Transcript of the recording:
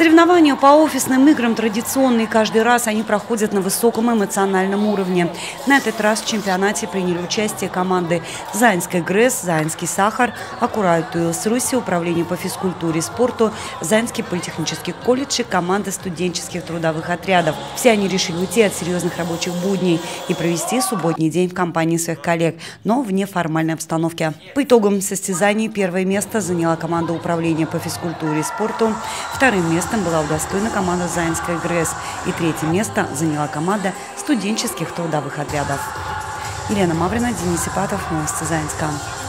Соревнования по офисным играм традиционные. Каждый раз они проходят на высоком эмоциональном уровне. На этот раз в чемпионате приняли участие команды Заинский ГРЭС, Заинский Сахар, Аккурат УИЛС Руси, Управление по физкультуре и спорту, Заинский политехнический колледж и команды студенческих трудовых отрядов. Все они решили уйти от серьезных рабочих будней и провести субботний день в компании своих коллег, но в неформальной обстановке. По итогам состязаний первое место заняла команда Управления по физкультуре и спорту, вторым местом была удостоена команда Заинской ГРЭС и третье место заняла команда студенческих трудовых отрядов. Елена Маврина, Денис Ипатов, новости Заинска.